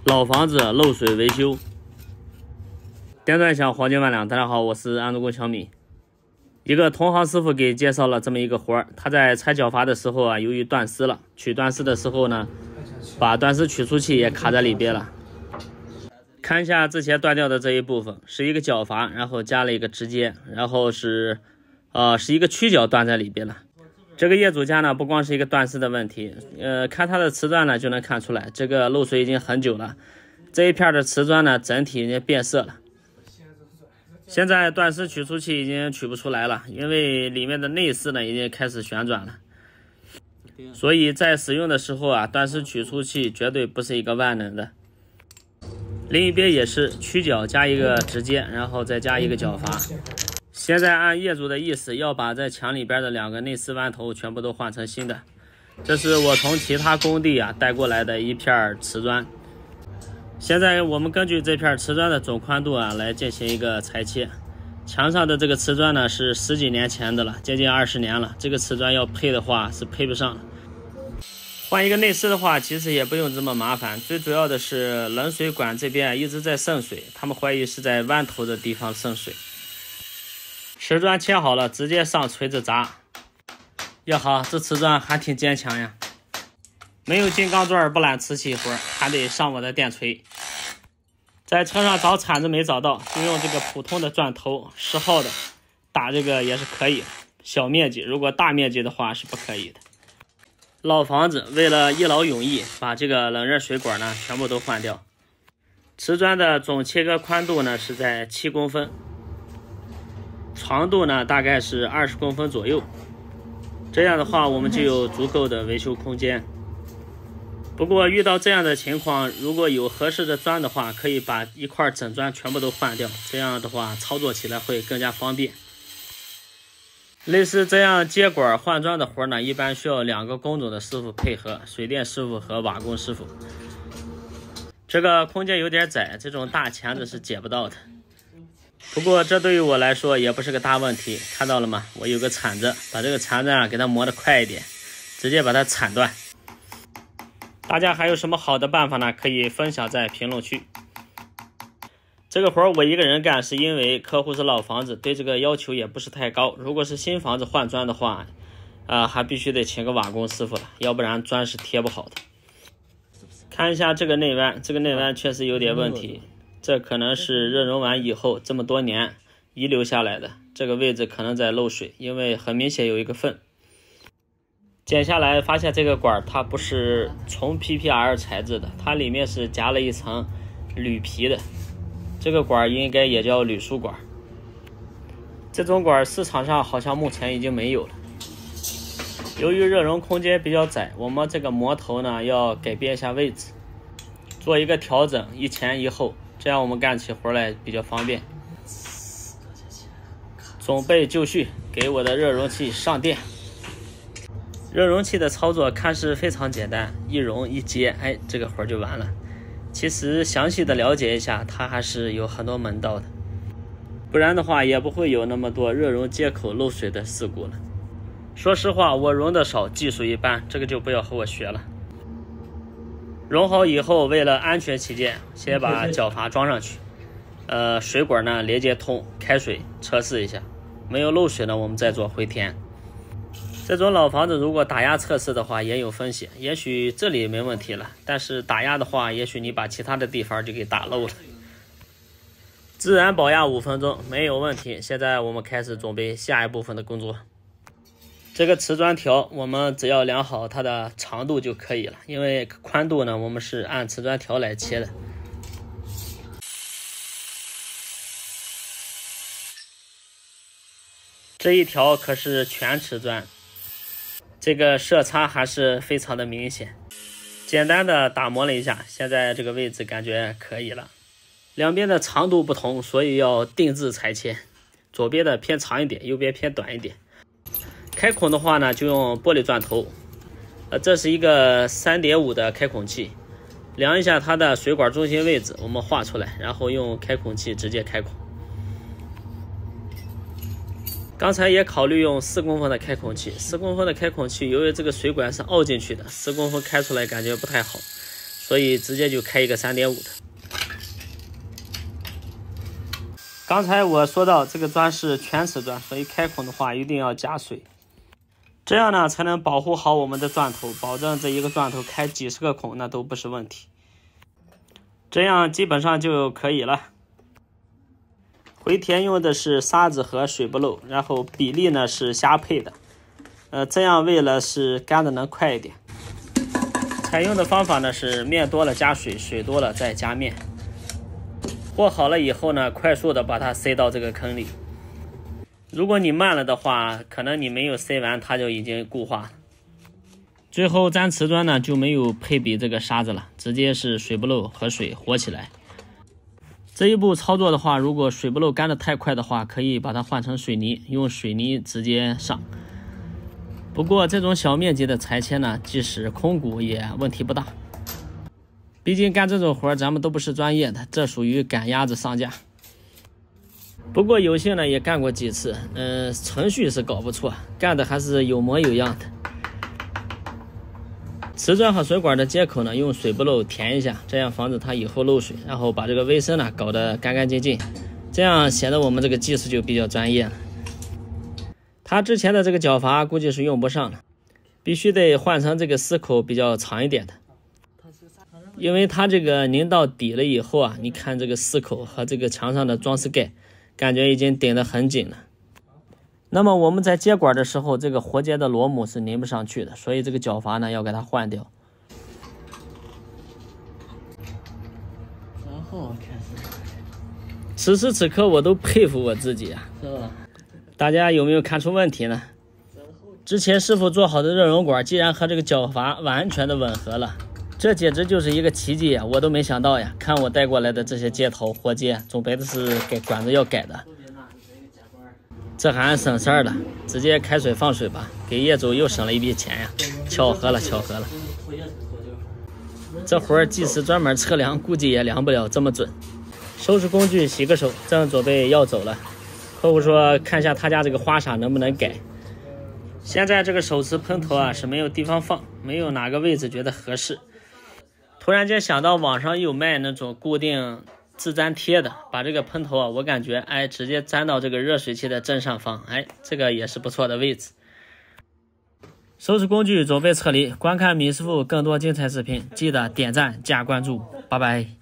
老房子漏水维修，电钻响，黄金万两。大家好，我是安德工小米。一个同行师傅给介绍了这么一个活儿，他在拆脚阀的时候啊，由于断丝了，取断丝的时候呢，把断丝取出器也卡在里边了。看一下之前断掉的这一部分，是一个脚阀，然后加了一个直接，然后是一个曲角断在里边了。这个业主家呢，不光是一个断丝的问题，看它的瓷砖呢就能看出来，这个漏水已经很久了。这一片的瓷砖呢，整体已经变色了。现在断丝取出器已经取不出来了，因为里面的内丝呢已经开始旋转了。所以在使用的时候啊，断丝取出器绝对不是一个万能的。另一边也是曲角加一个直接，然后再加一个脚阀。现在按业主的意思，要把在墙里边的2个内丝弯头全部都换成新的。这是我从其他工地啊带过来的一片瓷砖。现在我们根据这片瓷砖的总宽度啊来进行一个裁切。墙上的这个瓷砖呢是10几年前的了，接近20年了。这个瓷砖要配的话是配不上了。换一个内丝的话，其实也不用这么麻烦。最主要的是冷水管这边一直在渗水，他们怀疑是在弯头的地方渗水。瓷砖切好了，直接上锤子砸。呀好，这瓷砖还挺坚强呀。没有金刚钻不揽瓷器活，还得上我的电锤。在车上找铲子没找到，就用这个普通的钻头10号的打这个也是可以的，小面积，如果大面积的话是不可以的。老房子为了一劳永逸，把这个冷热水管呢全部都换掉。瓷砖的总切割宽度呢是在7公分，长度呢大概是20公分左右。这样的话我们就有足够的维修空间。不过遇到这样的情况，如果有合适的砖的话，可以把一块整砖全部都换掉，这样的话操作起来会更加方便。类似这样接管换砖的活呢，一般需要2个工种的师傅配合，水电师傅和瓦工师傅。这个空间有点窄，这种大钳子是解不到的。不过这对于我来说也不是个大问题，看到了吗？我有个铲子，把这个铲子啊给它磨得快一点，直接把它铲断。大家还有什么好的办法呢？可以分享在评论区。这个活我一个人干，是因为客户是老房子，对这个要求也不是太高。如果是新房子换砖的话，还必须得请个瓦工师傅了，要不然砖是贴不好的。看一下这个内弯，这个内弯确实有点问题，这可能是热熔完以后这么多年遗留下来的，这个位置可能在漏水，因为很明显有一个缝。剪下来发现这个管它不是纯 PPR 材质的，它里面是夹了一层铝皮的，这个管应该也叫铝束管。这种管市场上好像目前已经没有了。由于热熔空间比较窄，我们这个磨头呢要改变一下位置，做一个调整，一前一后，这样我们干起活来比较方便。准备就绪，给我的热熔器上电。热熔器的操作看似非常简单，一熔一接，这个活就完了。其实详细的了解一下，它还是有很多门道的，不然的话也不会有那么多热熔接口漏水的事故了。说实话，我熔的少，技术一般，这个就不要和我学了。熔好以后，为了安全起见，先把脚阀装上去，水管呢连接通，开水测试一下，没有漏水呢，我们再做回填。这种老房子如果打压测试的话也有风险，也许这里没问题了，但是打压的话，也许你把其他的地方就给打漏了。自然保压5分钟没有问题。现在我们开始准备下一部分的工作。这个瓷砖条我们只要量好它的长度就可以了，因为宽度呢我们是按瓷砖条来切的。这一条可是全瓷砖，这个色差还是非常的明显。简单的打磨了一下，现在这个位置感觉可以了。两边的长度不同，所以要定制裁切，左边的偏长一点，右边偏短一点。开孔的话呢，就用玻璃钻头，这是一个3.5的开孔器，量一下它的水管中心位置，我们画出来，然后用开孔器直接开孔。刚才也考虑用4公分的开孔器，4公分的开孔器，由于这个水管是凹进去的，10公分开出来感觉不太好， 所以直接就开一个 3.5 的。刚才我说到这个砖是全瓷砖，所以开孔的话一定要加水，这样呢才能保护好我们的钻头，保证这一个钻头开几十个孔那都不是问题。这样基本上就可以了。回填用的是沙子和水不漏，然后比例呢是瞎配的。这样为了是干的能快一点。采用的方法呢是面多了加水，水多了再加面。和好了以后呢，快速的把它塞到这个坑里。如果你慢了的话，可能你没有塞完，它就已经固化了。最后粘瓷砖呢就没有配比这个沙子了，直接是水不漏和水和起来。这一步操作的话，如果水不漏干得太快的话，可以把它换成水泥，用水泥直接上。不过这种小面积的裁切呢，即使空鼓也问题不大。毕竟干这种活咱们都不是专业的，这属于赶鸭子上架。不过有幸呢也干过几次，程序是搞不错，干的还是有模有样的。瓷砖和水管的接口呢，用水不漏填一下，这样防止它以后漏水，然后把这个卫生呢搞得干干净净，这样显得我们这个技术就比较专业了。它之前的这个角阀估计是用不上了，必须得换成这个丝口比较长一点的，因为它这个拧到底了以后啊，你看这个丝口和这个墙上的装饰盖，感觉已经顶得很紧了。那么我们在接管的时候，这个活接的螺母是拧不上去的，所以这个角阀呢要给它换掉。然后开始，此时此刻我都佩服我自己啊！是吧？大家有没有看出问题呢？之前师傅做好的热熔管竟然和这个角阀完全的吻合了，这简直就是一个奇迹啊！我都没想到呀！看我带过来的这些接头活接，总别的是改管子要改的。这还省事儿了，直接开水放水吧，给业主又省了一笔钱呀！巧合了，巧合了。这活儿即使专门测量，估计也量不了这么准。收拾工具，洗个手，正准备要走了。客户说看一下他家这个花洒能不能改。现在这个手持喷头啊是没有地方放，没有哪个位置觉得合适。突然间想到网上有卖那种固定自粘贴的，把这个喷头啊，我感觉直接粘到这个热水器的正上方，这个也是不错的位置。收拾工具准备撤离，观看米师傅更多精彩视频，记得点赞加关注，拜拜。